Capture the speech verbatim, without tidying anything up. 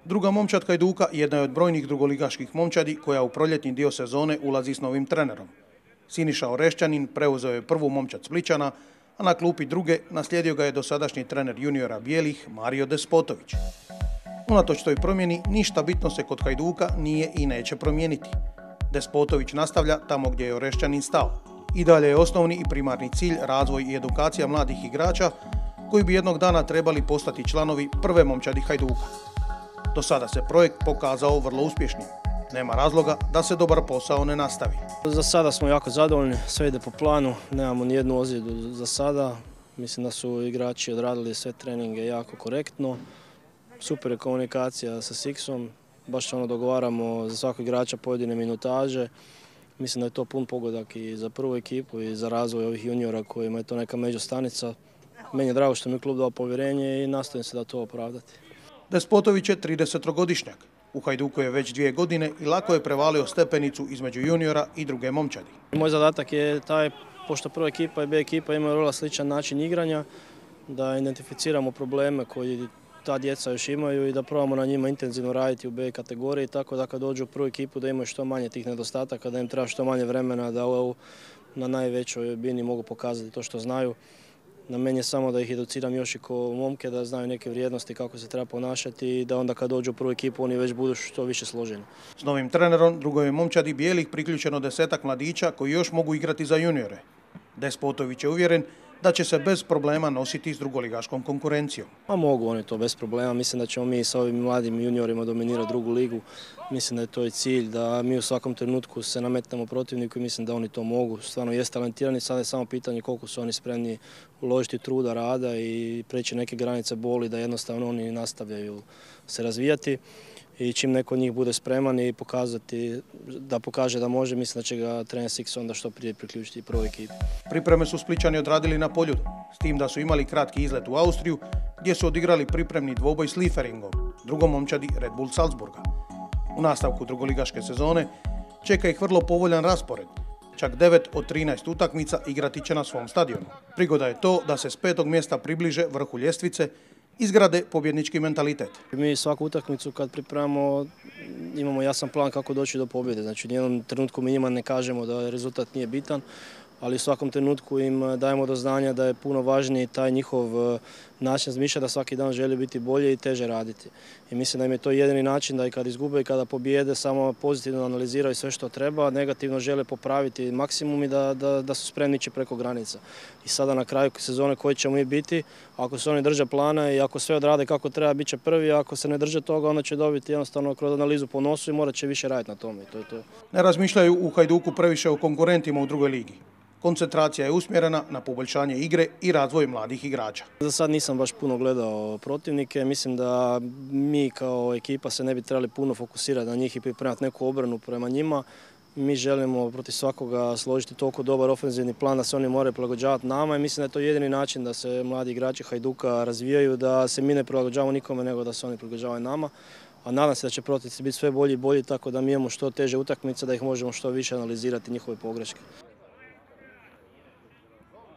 Druga momčad Hajduka jedna je od brojnih drugoligaških momčadi koja u proljetni dio sezone ulazi s novim trenerom. Siniša Orešćanin preuzeo je prvu momčad Splićana, a na klupi druge naslijedio ga je dosadašnji trener juniora bijelih Mario Despotović. Unatoč toj promjeni ništa bitno se kod Hajduka nije i neće promijeniti. Despotović nastavlja tamo gdje je Orešćanin stao. I dalje je osnovni i primarni cilj razvoj i edukacija mladih igrača koji bi jednog dana trebali postati članovi prve momčadi Hajduka. Do sada se projekt pokazao vrlo uspješnim. Nema razloga da se dobar posao ne nastavi. Za sada smo jako zadovoljni, sve ide po planu, nemamo ni jednu ozljedu za sada. Mislim da su igrači odradili sve treninge jako korektno. Super je komunikacija sa Siksom, baš ono dogovaramo za svakog igrača pojedine minutaže. Mislim da je to pun pogodak i za prvu ekipu i za razvoj ovih juniora kojima je to neka međustanica. Meni je drago što mi je klub dao povjerenje i nastojim se da to opravdati. Despotović je tridesetogodišnjak. U Hajduku je već dvije godine i lako je prevalio stepenicu između juniora i druge momčadi. Moj zadatak je taj, pošto prva ekipa i B ekipa imaju vrlo sličan način igranja, da identificiramo probleme koji ta djeca još imaju i da probamo na njima intenzivno raditi u B kategoriji, tako da kad dođu u prvu ekipu da imaju što manje tih nedostataka, da im treba što manje vremena, da na najvećoj bini mogu pokazati to što znaju. Na meni je samo da ih educiram još i kao momke, da znaju neke vrijednosti kako se treba ponašati i da onda kad dođu u prvu ekipu oni već budu što više složeni. S novim trenerom drugoj momčadi bijelih priključeno desetak mladića koji još mogu igrati za juniore. Despotović je uvjeren da će se bez problema nositi s drugoligaškom konkurencijom. Pa mogu oni to bez problema. Mislim da ćemo mi sa ovim mladim juniorima dominirati drugu ligu. Mislim da je to i cilj, da mi u svakom trenutku se nametnemo protivniku i mislim da oni to mogu. Stvarno jest talentirani, sada je samo pitanje koliko su oni spremni uložiti truda, rada i preći neke granice boli da jednostavno oni nastavljaju se razvijati. I čim neko od njih bude spreman i pokazati, da pokaže da može, mislim da će ga trener Siks onda što prije priključiti prvoj ekipi. Pripreme su Splićani odradili na Poljudu, s tim da su imali kratki izlet u Austriju, gdje su odigrali pripremni dvoboj s Lieferingom, drugom momčadi Red Bull Salzburga. U nastavku drugoligaške sezone čeka ih vrlo povoljan raspored. Čak devet od trinaest utakmica igrati će na svom stadionu. Prigoda je to da se s petog mjesta približe vrhu ljestvice, izgrade pobjednički mentalitet. Mi svaku utakmicu kad pripremamo imamo jasan plan kako doći do pobjede. Znači u nijednom trenutku mi njima ne kažemo da rezultat nije bitan, ali u svakom trenutku im dajemo do znanja da je puno važniji taj njihov način razmišljanja, da svaki dan želi biti bolje i teže raditi. I mislim da im je to jedini način da i kad izgube i kada pobijede samo pozitivno analiziraju sve što treba, negativno žele popraviti maksimum i da, da, da su spremni ići preko granica. I sada na kraju sezone koji ćemo mi biti, ako se oni drže plana i ako sve odrade kako treba, bit će prvi, a ako se ne drže toga, onda će dobiti jednostavno kroz analizu po nosu i morat će više raditi na tome. To je to. Ne razmišljaju u Hajduku previše o konkurentima u drugoj ligi. Koncentracija je usmjerena na poboljšanje igre i razvoj mladih igrača. Za sad nisam baš puno gledao protivnike. Mislim da mi kao ekipa se ne bi trebali puno fokusirati na njih i pripremati neku obranu prema njima. Mi želimo protiv svakoga složiti toliko dobar ofenzivni plan da se oni moraju prilagođavati nama i mislim da je to jedini način da se mladi igrači Hajduka razvijaju, da se mi ne prilagođavamo nikome nego da se oni prilagođavaju nama. A nadam se da će protivnici biti sve bolji i bolji tako da mi imamo što teže utakmice, da ih možemo što više analizirati njihove pogreške.